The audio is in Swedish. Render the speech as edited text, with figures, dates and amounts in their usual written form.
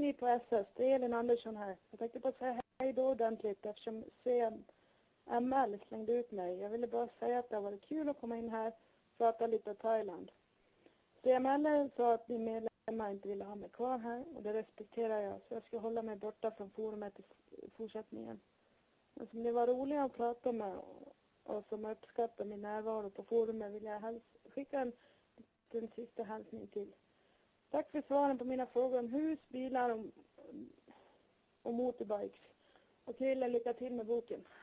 ny på SS. Det är Elin Andersson här. Jag tänkte bara säga hej då ordentligt eftersom CML slängde ut mig. Jag ville bara säga att det har varit kul att komma in här och prata lite Thailand. CML sa att ni medlemmar inte ville ha mig kvar här och det respekterar jag. Så jag ska hålla mig borta från forumet i fortsättningen. Men som ni var roliga att prata med och som uppskattar min närvaro på forumet vill jag skicka en sista hälsning till. Tack för svaren på mina frågor om hus, bilar och motorbikes. Och Krille, lycka till med boken.